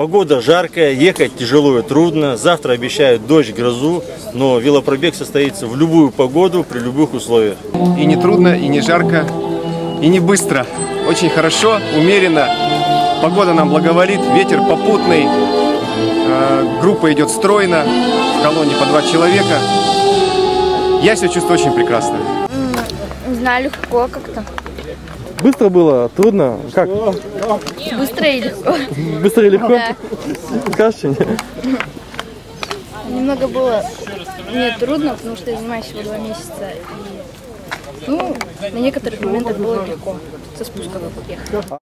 Погода жаркая, ехать тяжело и трудно. Завтра обещают дождь, грозу, но велопробег состоится в любую погоду, при любых условиях. И не трудно, и не жарко, и не быстро. Очень хорошо, умеренно. Погода нам благоволит, ветер попутный. Группа идет стройно, в колонне по 2 человека. Я себя чувствую очень прекрасно. Не знаю, легко как-то. Быстро было? Трудно? Как? Быстро и легко. Быстро и легко? Да. Скажешь что-нибудь? Немного было мне трудно, потому что я занимаюсь всего 2 месяца. И, на некоторых моментах было легко. Со спуска ехать.